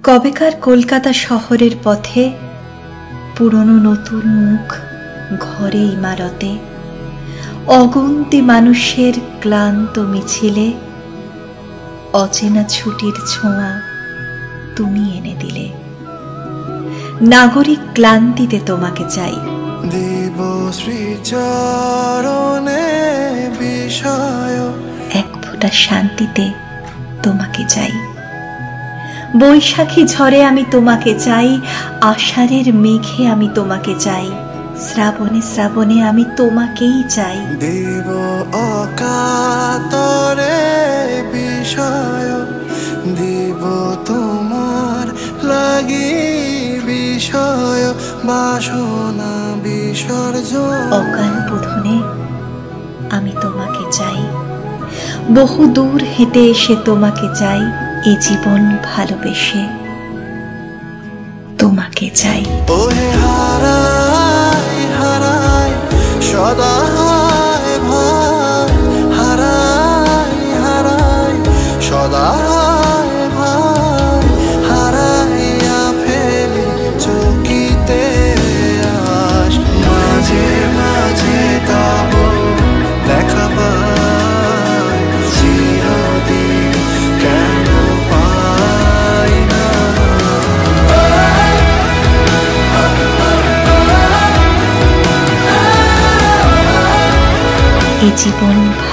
কবেকার কলকাতা শহরের পথে পুরনো নতুন মুখ, ঘরে ইমারতে অগুন্তি মানুষের ক্লান্ত মিছিলে অচেনা ছুটির ছোঁয়া তুমি এনে দিলে। নাগরিক ক্লান্তিতে তোমাকে চাই, দেবশ্রী চরণে বিষয় এক ফোঁটা শান্তিতে তোমাকে চাই। বৈশাখী ঝড়ে আমি তোমাকে চাই, আষাঢ়ের মেঘে আমি তোমাকে চাই, শ্রাবণে শ্রাবণে আমি তোমাকেই চাই। দেব অকাতরে বিষয় দেব তোমার লাগি বিষয় বাসনা বিসর্জন। অকাল বোধনে আমি তোমাকে চাই, বহু দূর হেঁটে এসে তোমাকে চাই, এ জীবন ভালোবেসে তোমাকে চাই। ওহে হারাই হারাই সদা ভাই, হারাই হারাই সদা ভাই, হারাইয়া ফেলি চকিতে আস, মাঝে মাঝে তব দেখা পাই, চিরদিন কেন পাই না। এ জীবন